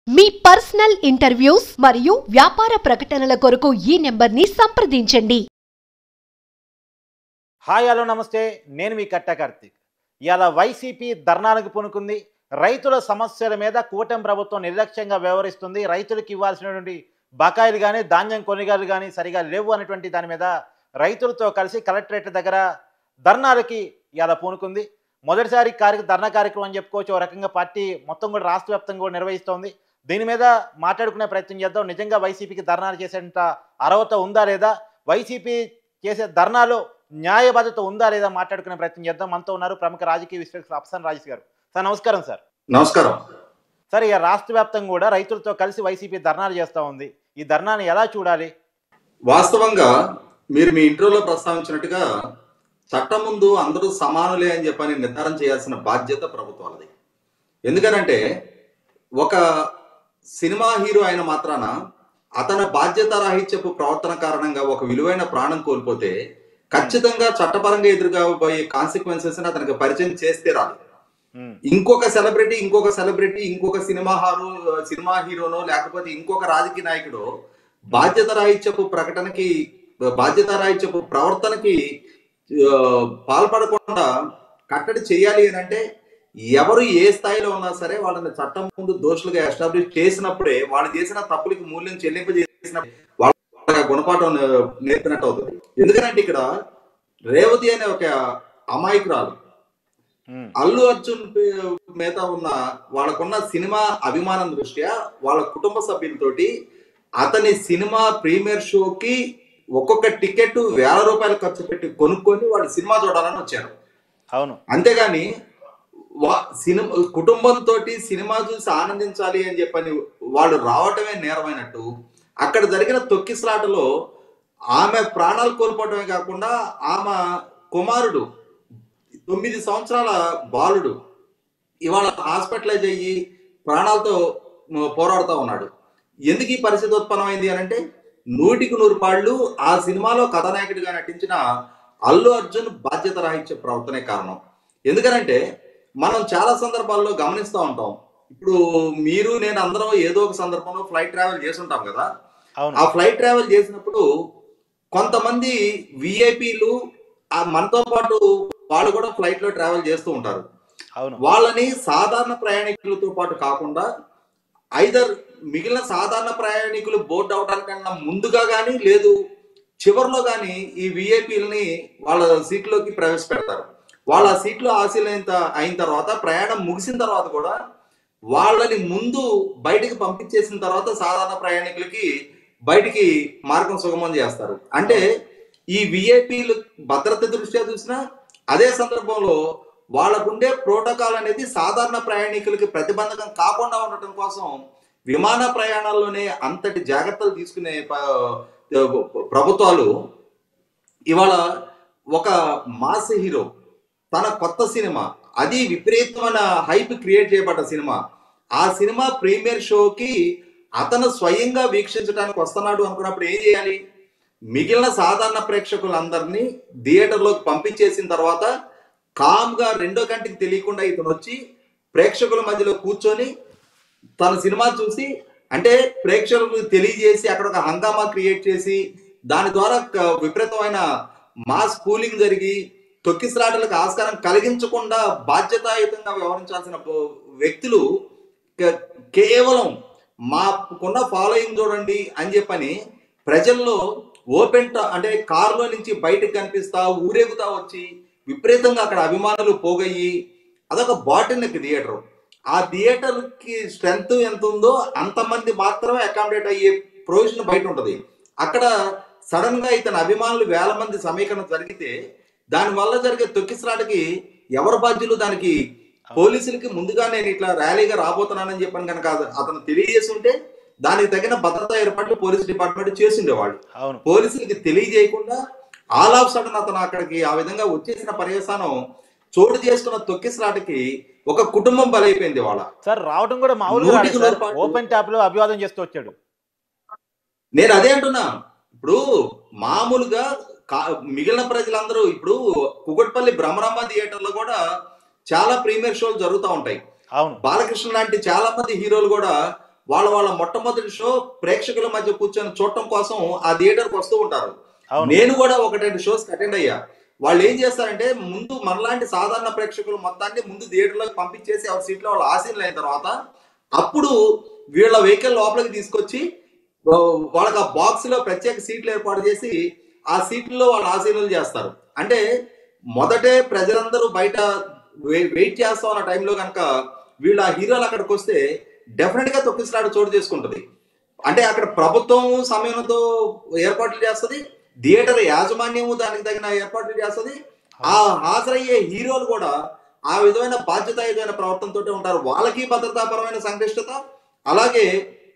మీ personal interviews మరియు వ్యాపార ప్రకటనల కొరకు ఈ నెంబర్ని సంప్రదించండి. హాయ్ హలో నమస్తే, నేను మీ కట్ట కార్తీక్. ఇవాళ వైసీపీ ధర్నాలకు పూనుకుంది. రైతుల సమస్యల మీద కూటమి ప్రభుత్వం నిర్లక్ష్యంగా వ్యవహరిస్తుంది. రైతులకు ఇవ్వాల్సినటువంటి బకాయిలు కానీ ధాన్యం కొనుగోలు కానీ సరిగా లేవు అనేటువంటి దాని మీద రైతులతో కలిసి కలెక్టరేట్ దగ్గర ధర్నాలకి ఇవాళ పూనుకుంది. మొదటిసారి ధర్నా కార్యక్రమం అని చెప్పుకోవచ్చు. ఒక రకంగా పార్టీ మొత్తం కూడా రాష్ట్ర వ్యాప్తంగా కూడా నిర్వహిస్తోంది. దీని మీద మాట్లాడుకునే ప్రయత్నం చేద్దాం. నిజంగా వైసీపీకి ధర్నాలు చేసేంత అర్హత ఉందా లేదా, వైసీపీ చేసే ధర్నాలో న్యాయబద్ధత ఉందా లేదా మాట్లాడుకునే ప్రయత్నం చేద్దాం. మనతో ఉన్నారు ప్రముఖ రాజకీయ విశ్లేషకులు అఫ్సన్ రాజేష్ గారు. సార్ నమస్కారం. సార్ నమస్కారం. సార్, ఇక రాష్ట్ర వ్యాప్తంగా కూడా రైతులతో కలిసి వైసీపీ ధర్నాలు చేస్తూ ఉంది. ఈ ధర్నాన్ని ఎలా చూడాలి? వాస్తవంగా మీరు మీ ఇంట్రోలో ప్రస్తావించినట్టుగా చట్టం ముందు అందరూ సమానులే అని చెప్పని నిర్ధారణ చేయాల్సిన బాధ్యత ప్రభుత్వాలది. ఎందుకనంటే ఒక సినిమా హీరో అయిన మాత్రాన అతని బాధ్యత రాహిత్యపు ప్రవర్తన కారణంగా ఒక విలువైన ప్రాణం కోల్పోతే ఖచ్చితంగా చట్టపరంగా ఎదురుగాబోయే కాన్సిక్వెన్సెస్ అతనికి పరిచయం చేస్తే రాదు. ఇంకొక సెలబ్రిటీ ఇంకొక సినిమా హీరోనో లేకపోతే ఇంకొక రాజకీయ నాయకుడు బాధ్యత రాహిత్యపు ప్రవర్తనకి పాల్పడకుండా కట్టడి చేయాలి అని అంటే ఎవరు ఏ స్థాయిలో ఉన్నా సరే వాళ్ళని చట్టం ముందు దోషులుగా ఎస్టాబ్లిష్ చేసినప్పుడే వాళ్ళు చేసిన తప్పులకి మూల్యం చెల్లింపజేసిన వాళ్ళ గుణపాఠం నేర్పినట్టు అవుతుంది. ఎందుకంటే ఇక్కడ రేవతి అనే ఒక అమాయకురాలు అల్లు అర్జున్ మీద ఉన్న వాళ్ళకున్న సినిమా అభిమానం దృష్ట్యా వాళ్ళ కుటుంబ సభ్యులతోటి అతని సినిమా ప్రీమియర్ షోకి ఒక్కొక్క టికెట్ ₹1000 ఖర్చు పెట్టి కొనుక్కొని వాళ్ళు సినిమా చూడాలని వచ్చారు. అవును. అంతేగాని కుటుంబంతో సినిమా చూసి ఆనందించాలి అని చెప్పని వాళ్ళు రావటమే నేరమైనట్టు అక్కడ జరిగిన తొక్కిసలాటలో ఆమె ప్రాణాలు కోల్పోవటమే కాకుండా ఆమె కుమారుడు 9 సంవత్సరాల బాలుడు ఇవాళ హాస్పిటలైజ్ అయ్యి ప్రాణాలతో పోరాడుతూ ఉన్నాడు. ఎందుకు ఈ పరిస్థితి ఉత్పన్నమైంది అని అంటే 100కి 100 ఆ సినిమాలో కథానాయకుడిగా నటించిన అల్లు అర్జున్ బాధ్యత రాహిత్య ప్రవర్తనే కారణం. ఎందుకనంటే మనం చాలా సందర్భాల్లో గమనిస్తూ ఉంటాం. ఇప్పుడు మీరు నేను అందరం ఏదో ఒక సందర్భంలో ఫ్లైట్ ట్రావెల్ చేసి ఉంటాం కదా. ఆ ఫ్లైట్ ట్రావెల్ చేసినప్పుడు కొంతమంది విఐపీలు మనతో పాటు వాళ్ళు కూడా ఫ్లైట్ లో ట్రావెల్ చేస్తూ ఉంటారు. వాళ్ళని సాధారణ ప్రయాణికులతో పాటు కాకుండా ఐదర్ మిగిలిన సాధారణ ప్రయాణికులు బోర్డు అవడానికన్నా ముందుగా కానీ లేదు చివరిలో కానీ ఈ విఐపీలని వాళ్ళ సీట్లోకి ప్రవేశపెడతారు. వాళ్ళ సీట్లో అయిన తర్వాత ప్రయాణం ముగిసిన తర్వాత కూడా వాళ్ళని ముందు బయటికి పంపించేసిన తర్వాత సాధారణ ప్రయాణికులకి బయటికి మార్గం సుగమం చేస్తారు. అంటే ఈ విఐపీలు భద్రత దృష్ట్యా చూసినా అదే సందర్భంలో వాళ్ళకుండే ప్రోటోకాల్ అనేది సాధారణ ప్రయాణికులకి ప్రతిబంధకం కాకుండా ఉండటం కోసం విమాన ప్రయాణాల్లోనే అంతటి జాగ్రత్తలు తీసుకునే ప్రభుత్వాలు ఇవాళ ఒక మాస్ హీరో తన కొత్త సినిమా, అది విపరీతమైన హైప్ క్రియేట్ చేయబడ్డ సినిమా, ఆ సినిమా ప్రీమియర్ షోకి అతను స్వయంగా వీక్షించడానికి వస్తున్నాడు అనుకున్నప్పుడు ఏం చేయాలి? మిగిలిన సాధారణ ప్రేక్షకులందరినీ థియేటర్లోకి పంపించేసిన తర్వాత కామ్గా 2వ గంటకి తెలియకుండా ఇతను వచ్చి ప్రేక్షకుల మధ్యలో కూర్చొని తన సినిమా చూసి అంటే ప్రేక్షకులకు తెలియజేసి అక్కడ ఒక హంగామా క్రియేట్ చేసి దాని ద్వారా విపరీతమైన మాస్ కూలింగ్ జరిగి తొక్కిసలాటలకు ఆస్కారం కలిగించకుండా బాధ్యతాయుతంగా వ్యవహరించాల్సిన వ్యక్తులు కేవలం మాకున్న ఫాలోయింగ్ చూడండి అని చెప్పని ప్రజల్లో అంటే కారులో నుంచి బయటకు కనిపిస్తా ఊరేగుతా వచ్చి విపరీతంగా అక్కడ అభిమానులు పోగయ్యి అదొక బాటిల్నెక్ థియేటర్. ఆ థియేటర్ కి స్ట్రెంత్ ఎంత ఉందో అంతమంది మాత్రమే అకామిడేట్ అయ్యే ప్రొవిజన్ బయట ఉంటది. అక్కడ సడన్ గా ఇతని అభిమానులు 1000 మంది సమీకరణ జరిగితే దాని వల్ల జరిగే తొక్కిసలాటకి ఎవరు బాధ్యులు? దానికి పోలీసులకి ముందుగా నేను ఇట్లా ర్యాలీగా రాబోతున్నానని చెప్పని కనుక అతను తెలియజేసి ఉంటే దానికి తగిన భద్రతా ఏర్పాట్లు పోలీస్ డిపార్ట్మెంట్ చేసిండేవాళ్ళు. పోలీసులకి తెలియజేయకుండా ఆల్ ఆఫ్ సడన్ అతను అక్కడికి ఆ విధంగా వచ్చేసిన పర్యవసానం చోటు చేసుకున్న తొక్కిసలాటకి ఒక కుటుంబం బలైపోయింది. వాళ్ళ సార్ రావడం కూడా మామూలుగా ఓపెన్ టాప్ లో అభివాదం చేస్తూ వచ్చాడు. నేను అదే అంటున్నా. ఇప్పుడు మామూలుగా మిగిలిన ప్రజలందరూ ఇప్పుడు కుకట్పల్లి బ్రహ్మరాంబ థియేటర్ లో కూడా చాలా ప్రీమియర్ షోలు జరుగుతూ ఉంటాయి. బాలకృష్ణ లాంటి చాలా మంది హీరోలు కూడా వాళ్ళ మొట్టమొదటి షో ప్రేక్షకుల మధ్య కూర్చొని చూడటం కోసం ఆ థియేటర్కి వస్తూ ఉంటారు. అవును. నేను కూడా 1-2 షోస్ అటెండ్ అయ్యా. వాళ్ళు ఏం చేస్తారంటే ముందు మనలాంటి సాధారణ ప్రేక్షకులు మొత్తాన్ని ముందు థియేటర్లోకి పంపించేసి ఎవరి సీట్లో వాళ్ళు ఆసీనులు అయిన తర్వాత అప్పుడు వీళ్ళ వెహికల్ లోపలికి తీసుకొచ్చి వాళ్ళకి ఆ బాక్స్ లో ప్రత్యేక సీట్లు ఏర్పాటు చేసి ఆ సీట్లలో వాళ్ళు ఆసీనులు చేస్తారు. అంటే మొదటే ప్రజలందరూ బయట వెయిట్ చేస్తా ఉన్న టైంలో కనుక వీళ్ళ హీరోలు అక్కడికి వస్తే డెఫినెట్ గా తొక్కిసలాట చోటు చేసుకుంటది. అంటే అక్కడ ప్రభుత్వం సమయంతో ఏర్పాట్లు చేస్తుంది, థియేటర్ యాజమాన్యము దానికి తగిన ఏర్పాట్లు చేస్తుంది, ఆ హాజరయ్యే హీరోలు కూడా ఆ విధమైన బాధ్యతాయుతమైన ప్రవర్తనతో ఉంటారు. వాళ్ళకి భద్రతాపరమైన సంక్లిష్టత, అలాగే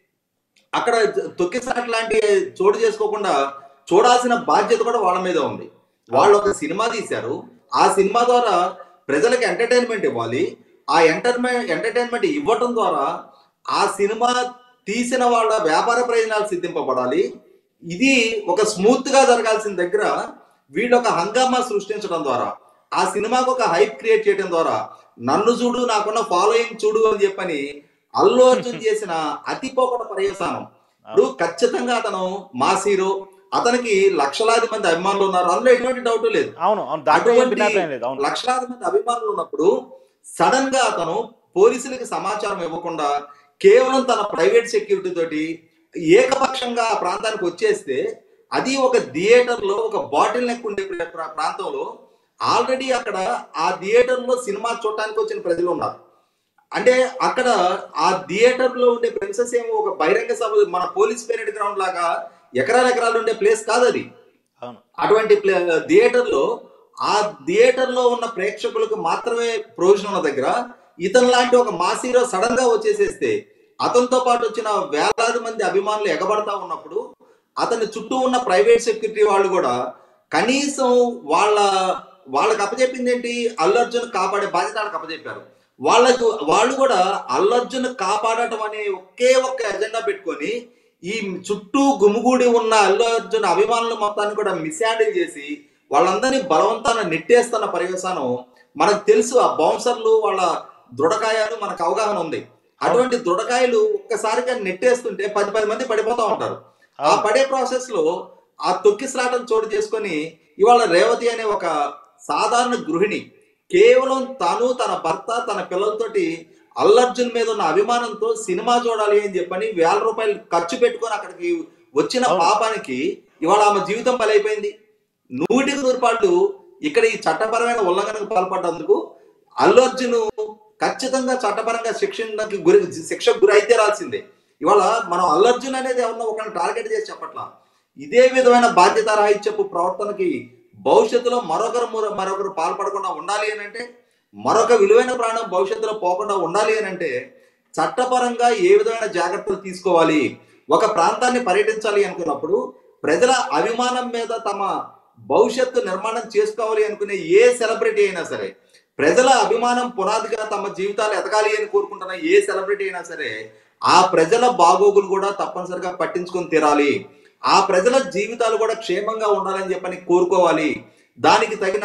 అక్కడ తొక్కిసలాట లాంటి చోటు చేసుకోకుండా చూడాల్సిన బాధ్యత కూడా వాళ్ళ మీద ఉంది. వాళ్ళు ఒక సినిమా తీశారు, ఆ సినిమా ద్వారా ప్రజలకు ఎంటర్టైన్మెంట్ ఇవ్వాలి. ఆ ఎంటర్టైన్మెంట్ ఇవ్వటం ద్వారా ఆ సినిమా తీసిన వాళ్ళ వ్యాపార ప్రయోజనాలు సిద్ధింపబడాలి. ఇది ఒక స్మూత్ గా జరగాల్సిన దగ్గర వీళ్ళు ఒక హంగామా సృష్టించడం ద్వారా, ఆ సినిమాకు ఒక హైప్ క్రియేట్ చేయడం ద్వారా, నన్ను చూడు నాకున్న ఫాలోయింగ్ చూడు అని చెప్పని అల్లు అర్జున్ చేసిన అతిపోకడ పర్యవసానం. ఇప్పుడు ఖచ్చితంగా అతను మాస్ హీరో, అతనికి లక్షలాది మంది అభిమానులు ఉన్నారు, అందులో ఎటువంటి డౌట్ లేదు. అటువంటి లక్షలాది మంది అభిమానులు ఉన్నప్పుడు సడన్ గా అతను పోలీసులకి సమాచారం ఇవ్వకుండా కేవలం తన ప్రైవేట్ సెక్యూరిటీ తోటి ఏకపక్షంగా ఆ ప్రాంతానికి వచ్చేస్తే, అది ఒక థియేటర్ లో ఒక బాటిల్ నెక్ ఉండే ప్రాంతంలో ఆల్రెడీ అక్కడ ఆ థియేటర్ లో సినిమా చూడటానికి వచ్చిన ప్రజలు ఉన్నారు. అంటే అక్కడ ఆ థియేటర్ లో ఉండే ప్రెమిసెస్ ఏమో ఒక బహిరంగ సభ, మన పోలీస్ పెరేడ్ గ్రౌండ్ లాగా ఎకరాలు ఉండే ప్లేస్ కాదు అది. అటువంటి థియేటర్ లో ఆ థియేటర్ లో ఉన్న ప్రేక్షకులకు మాత్రమే ప్రయోజనం ఉన్న దగ్గర ఇతను లాంటి ఒక మాస్ హీరో సడన్ గా వచ్చేసేస్తే అతనితో పాటు వచ్చిన వేలాది మంది అభిమానులు ఎగబడతా ఉన్నప్పుడు అతని చుట్టూ ఉన్న ప్రైవేట్ సెక్యూరిటీ వాళ్ళు కూడా కనీసం వాళ్ళకి అప్పచెప్పింది ఏంటి, అల్లు అర్జున్ కాపాడే బాధ్యత వాళ్ళకి అప్పచెప్పారు. వాళ్ళు కూడా అల్లు అర్జున్ కాపాడటం అనే ఒక్క ఎజెండా పెట్టుకొని ఈ చుట్టూ గుమిగూడి ఉన్న అల్లు అర్జున్ అభిమానుల మొత్తాన్ని కూడా మిస్హ్యాండిల్ చేసి వాళ్ళందరినీ బలవంతాన నెట్టేస్తున్న పర్యవసానం మనకు తెలుసు. ఆ బౌన్సర్లు వాళ్ళ దృఢకాయాలు మనకు అవగాహన ఉంది. అటువంటి దృఢకాయలు ఒక్కసారిగా నెట్టేస్తుంటే 10 మంది పడిపోతా ఉంటారు. ఆ పడే ప్రాసెస్ లో ఆ తొక్కిసలాటం చోటు చేసుకొని ఇవాళ రేవతి అనే ఒక సాధారణ గృహిణి కేవలం తను, తన భర్త, తన పిల్లలతోటి అల్లు అర్జున్ మీద ఉన్న అభిమానంతో సినిమా చూడాలి అని చెప్పని ₹1000 ఖర్చు పెట్టుకొని అక్కడికి వచ్చిన పాపానికి ఇవాళ ఆమె జీవితం బలైపోయింది. 100% ఇక్కడ ఈ చట్టపరమైన ఉల్లంఘనకు పాల్పడ్డందుకు అల్లు అర్జున్ ఖచ్చితంగా చట్టపరంగా శిక్షకు గురి అయితే రాల్సిందే. ఇవాళ మనం అల్లు అర్జున్ అనేది ఎవరన్నా ఒకరిని టార్గెట్ చేసి చెప్పట్లా. ఇదే విధమైన బాధ్యత రాహిత్యపు ప్రవర్తనకి భవిష్యత్తులో మరొకరు పాల్పడకుండా ఉండాలి అని అంటే, మరొక విలువైన ప్రాణం భవిష్యత్తులో పోకుండా ఉండాలి అని అంటే చట్టపరంగా ఏ విధమైన జాగ్రత్తలు తీసుకోవాలి. ఒక ప్రాంతాన్ని పర్యటించాలి అనుకున్నప్పుడు ప్రజల అభిమానం మీద తమ భవిష్యత్తు నిర్మాణం చేసుకోవాలి అనుకునే ఏ సెలబ్రిటీ అయినా సరే, ప్రజల అభిమానం పునాదిగా తమ జీవితాలు ఎదగాలి అని కోరుకుంటున్న ఏ సెలబ్రిటీ అయినా సరే, ఆ ప్రజల బాగోగులు కూడా తప్పనిసరిగా పట్టించుకొని తీరాలి. ఆ ప్రజల జీవితాలు కూడా క్షేమంగా ఉండాలని చెప్పని కోరుకోవాలి. దానికి తగిన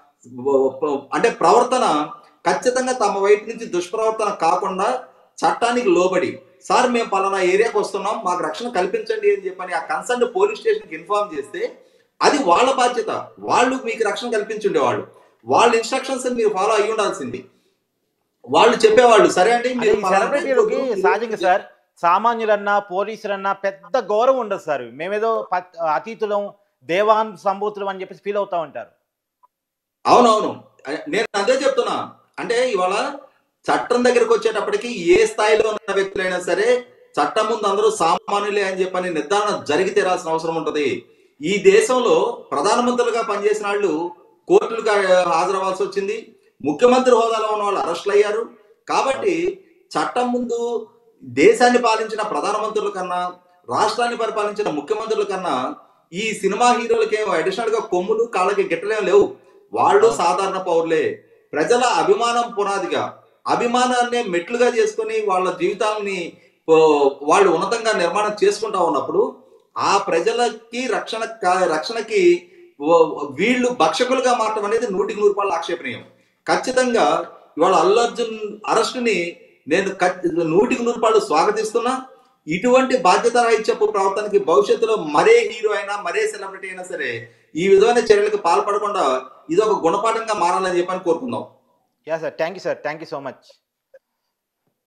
అంటే ప్రవర్తన ఖచ్చితంగా తమ వైపు నుంచి దుష్ప్రవర్తన కాకుండా చట్టానికి లోబడి, సార్ మేము పలానా ఏరియాకి వస్తున్నాం, మాకు రక్షణ కల్పించండి అని చెప్పని ఆ కన్సర్న్ పోలీస్ స్టేషన్కి ఇన్ఫార్మ్ చేస్తే అది వాళ్ళ బాధ్యత. వాళ్ళు మీకు రక్షణ కల్పించుండేవాళ్ళు, వాళ్ళ ఇన్స్ట్రక్షన్స్ మీరు ఫాలో అయ్యి ఉండాల్సింది. వాళ్ళు చెప్పేవాళ్ళు సరే అండి. మీరు సెలబ్రిటీలకి సహజంగా సార్ సామాన్యులన్నా పోలీసులన్నా పెద్ద గౌరవం ఉండదు సార్. మేమేదో అతిథులం, దేవాన్ సంభూతులం అని చెప్పేసి ఫీల్ అవుతా ఉంటారు. అవునవును, నేను అదే చెప్తున్నా. అంటే ఇవాళ చట్టం దగ్గరకు వచ్చేటప్పటికి ఏ స్థాయిలో ఉన్న వ్యక్తులైనా సరే చట్టం ముందు అందరూ సామాన్యులే అని చెప్పని నిర్ధారణ జరిగి తీరాల్సిన అవసరం ఉంటది. ఈ దేశంలో ప్రధానమంత్రులుగా పనిచేసిన వాళ్ళు కోర్టులకు హాజరవ్వాల్సి వచ్చింది, ముఖ్యమంత్రి హోదాలో ఉన్న వాళ్ళు అరెస్టులు అయ్యారు. కాబట్టి చట్టం ముందు దేశాన్ని పాలించిన ప్రధానమంత్రుల కన్నా, రాష్ట్రాన్ని పరిపాలించిన ముఖ్యమంత్రుల కన్నా ఈ సినిమా హీరోలకేమో అడిషనల్ గా కొమ్ములు కాళ్ళకి గిట్టలేం లేవు. వాళ్ళు సాధారణ పౌరులే. ప్రజల అభిమానం పునాదిగా, అభిమానాన్ని మెట్లుగా చేసుకుని వాళ్ళ జీవితాలని వాళ్ళు ఉన్నతంగా నిర్మాణం చేసుకుంటా ఉన్నప్పుడు ఆ ప్రజలకి రక్షణకి వీళ్ళు భక్షకులుగా మారటం అనేది 100% ఆక్షేపణీయం. ఖచ్చితంగా ఇవాళ అల్లు అర్జున్ అరెస్టుని నేను 100% స్వాగతిస్తున్నా. ఇటువంటి బాధ్యత రాహిత్యపు ప్రవర్తనకి భవిష్యత్తులో మరే హీరో అయినా మరే సెలబ్రిటీ అయినా సరే ఈ విధమైన చర్యలకు పాల్పడకుండా ఇది ఒక గుణపాఠంగా మారాలని చెప్పని కోరుకుందాం. Yeah sir, thank you sir, thank you so much.